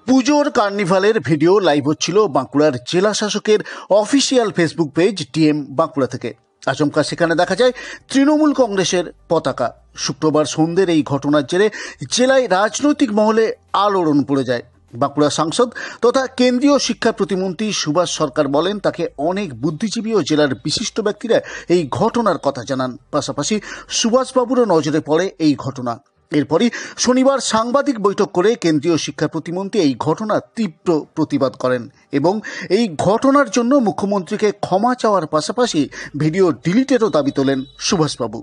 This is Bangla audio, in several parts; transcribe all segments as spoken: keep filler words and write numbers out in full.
পুজোর কার্নিভালের ভিডিও লাইভ হচ্ছিল বাঁকুড়ার জেলা শাসকের official facebook page DM Bankura থেকে। আচমকা সেখানে দেখা যায় তৃণমূল কংগ্রেসের পতাকা। শুক্রবার সন্ধ্যের এই ঘটনার জেরে জেলায় রাজনৈতিক মহলে আলোড়ন পড়ে যায়। বাঁকুড়া সাংসদ তথা কেন্দ্রীয় শিক্ষা প্রতিমন্ত্রী সুভাষ সরকার বলেন তাকে অনেক বুদ্ধিজীবী ও জেলার বিশিষ্ট ব্যক্তিরা এই ঘটনার কথা জানান। পাশাপাশি সুভাষবাবুরও নজরে পড়ে এই ঘটনা। এরপরই শনিবার সাংবাদিক বৈঠক করে কেন্দ্রীয় শিক্ষা প্রতিমন্ত্রী এই ঘটনার তীব্র প্রতিবাদ করেন এবং এই ঘটনার জন্য মুখ্যমন্ত্রীকে ক্ষমা চাওয়ার পাশাপাশি ভিডিও ডিলিটেরও দাবি তোলেন সুভাষবাবু।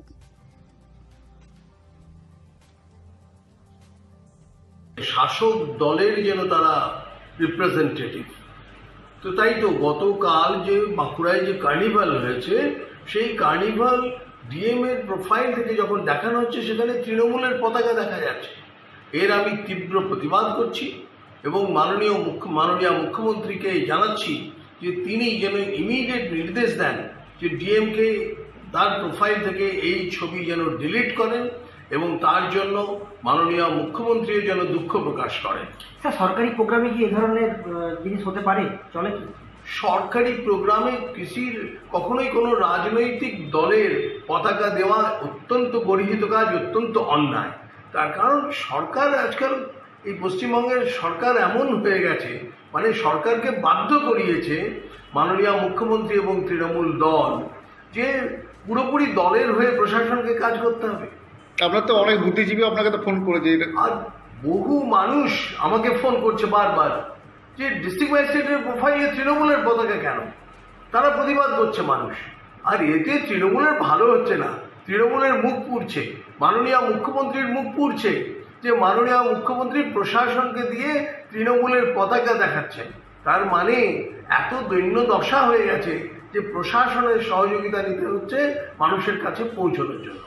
শাসক দলের যেন তারা রিপ্রেজেন্টেটিভ, তো তাই তো গতকাল যে বাঁকুড়ায় যে কার্নিভাল হয়েছে সেই কার্নিভাল ডিএম এর প্রোফাইল থেকে যখন দেখানো হচ্ছে সেখানে তৃণমূলের পতাকা দেখা যাচ্ছে। এর আমি তীব্র প্রতিবাদ করছি এবং মাননীয় মুখ্য মাননীয় মুখ্যমন্ত্রীকে জানাচ্ছি যে তিনি যেন ইমিডিয়েট নির্দেশ দেন যে ডিএমকে তার প্রোফাইল থেকে এই ছবি যেন ডিলিট করেন এবং তার জন্য মাননীয় মুখ্যমন্ত্রীও যেন দুঃখ প্রকাশ করেন। স্যার, সরকারি প্রোগ্রামে কি এই ধরনের জিনিস হতে পারে? চলে কি? সরকারি প্রোগ্রামে কৃষির কখনোই কোনো রাজনৈতিক দলের পতাকা দেওয়া অত্যন্ত গর্হিত কাজ, অত্যন্ত অন্যায়। তার কারণ সরকার আজকাল এই পশ্চিমবঙ্গের সরকার এমন হয়ে গেছে, মানে সরকারকে বাধ্য করিয়েছে মাননীয় মুখ্যমন্ত্রী এবং তৃণমূল দল যে পুরোপুরি দলের হয়ে প্রশাসনকে কাজ করতে হবে। আপনার তো অনেক বুদ্ধিজীবী আপনাকে তো ফোন করেছে, আর বহু মানুষ আমাকে ফোন করছে বারবার যে ডিস্ট্রিক্ট ম্যাজিস্ট্রেটের প্রোফাইলে তৃণমূলের পতাকা কেন? তারা প্রতিবাদ করছে মানুষ, আর এতে তৃণমূলের ভালো হচ্ছে না, তৃণমূলের মুখ পুড়ছে, মাননীয় মুখ্যমন্ত্রীর মুখ পুড়ছে যে মাননীয় মুখ্যমন্ত্রী প্রশাসনকে দিয়ে তৃণমূলের পতাকা দেখাচ্ছেন। তার মানে এত দৈন্য দশা হয়ে গেছে যে প্রশাসনের সহযোগিতা নিতে হচ্ছে মানুষের কাছে পৌঁছানোর জন্য।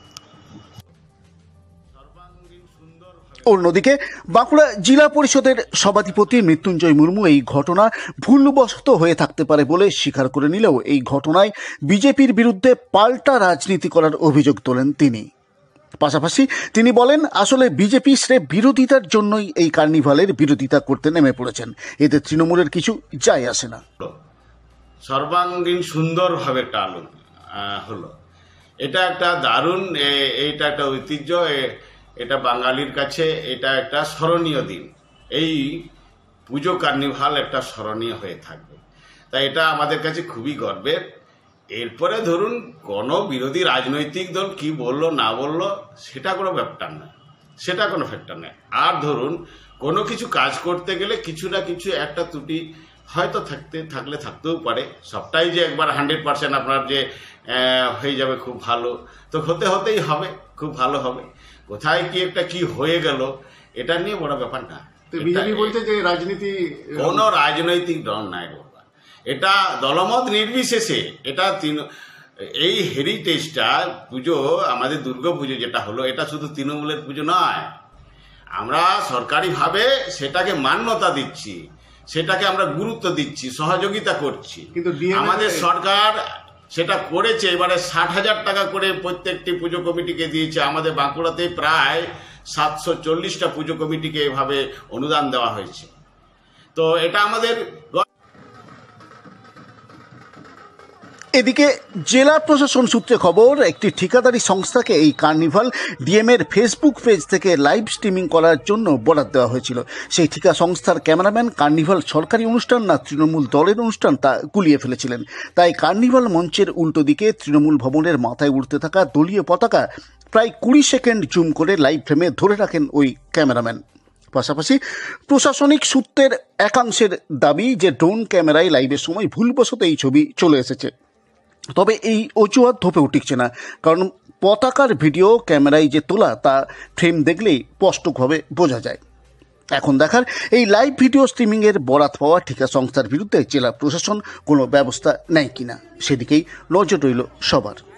অন্যদিকে বাঁকুড়া জেলা পরিষদের সভাধিপতি মৃত্যুঞ্জয় মুর্মু এই ঘটনা ভুলবশত হয়ে থাকতে পারে বলে স্বীকার করে নিলেও এই ঘটনায় বিজেপির বিরুদ্ধে পাল্টা রাজনীতি করার অভিযোগ তোলেন তিনি। পাশাপাশি তিনি বলেন আসলে বিজেপি স্রেফ বিরোধিতার জন্যই এই কার্নিভালের বিরোধিতা করতে নেমে পড়েছেন, এতে তৃণমূলের কিছু যায় আসে না। সর্বাঙ্গীন সুন্দরভাবে একটা আলো হলো, এটা একটা দারুণ, এইটা একটা ঐতিহ্য, এটা বাঙালির কাছে এটা একটা স্মরণীয় দিন। এই পুজো কার্নিভাল একটা স্মরণীয় হয়ে থাকবে, তাই এটা আমাদের কাছে খুবই গর্বের। এরপরে ধরুন কোনো বিরোধী রাজনৈতিক দল কি বললো না বললো সেটা কোনো ব্যাপার নয়, সেটা কোনো ফ্যাক্টর নয়। আর ধরুন কোনো কিছু কাজ করতে গেলে কিছু না কিছু একটা ত্রুটি হয়তো থাকতে থাকলে থাকতেও পারে, সবটাই যে একবার হান্ড্রেড পার্সেন্ট আপনার যে হয়ে যাবে খুব ভালো, তো হতে হতেই হবে, খুব ভালো হবে। কোথায় কি একটা কি হয়ে গেল এটা নিয়ে বড় ব্যাপার না। বিজেপি বলছে যে রাজনীতি, কোনো রাজনৈতিক দল নাই বাবা, এটা দলমত নির্বিশেষে এটা এই হেরিটেজটা পুজো, আমাদের দুর্গা পুজো যেটা হলো এটা শুধু তৃণমূলের পুজো নয়, আমরা সরকারিভাবে সেটাকে মান্যতা দিচ্ছি, সেটাকে আমরা গুরুত্ব দিচ্ছি, সহযোগিতা করছি। কিন্তু আমাদের সরকার সেটা করেছে, এবারে ষাট হাজার টাকা করে প্রত্যেকটি পুজো কমিটিকে দিয়েছে। আমাদের বাঁকুড়াতে প্রায় সাতশো চল্লিশটা পুজো কমিটিকে এভাবে অনুদান দেওয়া হয়েছে। তো এটা আমাদের। এদিকে জেলা প্রশাসন সূত্রে খবর, একটি ঠিকাদারি সংস্থাকে এই কার্নিভাল ডিএম এর ফেসবুক পেজ থেকে লাইভ স্ট্রিমিং করার জন্য বরাদ্দ দেওয়া হয়েছিল। সেই ঠিকা সংস্থার ক্যামেরাম্যান কার্নিভাল সরকারি অনুষ্ঠান না তৃণমূল দলের অনুষ্ঠান তা গুলিয়ে ফেলেছিলেন। তাই কার্নিভাল মঞ্চের উল্টো দিকে তৃণমূল ভবনের মাথায় উঠতে থাকা দলীয় পতাকা প্রায় কুড়ি সেকেন্ড জুম করে লাইভ ফ্রেমে ধরে রাখেন ওই ক্যামেরাম্যান। পাশাপাশি প্রশাসনিক সূত্রের একাংশের দাবি যে ড্রোন ক্যামেরায় লাইভের সময় ভুলবশত এই ছবি চলে এসেছে। তবে এই অজুহাত ধোপে উঠছে না, কারণ পতাকার ভিডিও ক্যামেরায় যে তোলা তা ফ্রেম দেখলেই স্পষ্টভাবে বোঝা যায়। এখন দেখার এই লাইভ ভিডিও স্ট্রিমিংয়ের বরাত পাওয়া ঠিকা সংস্থার বিরুদ্ধে জেলা প্রশাসন কোনো ব্যবস্থা নেয় কিনা, সেদিকেই নজর রইল সবার।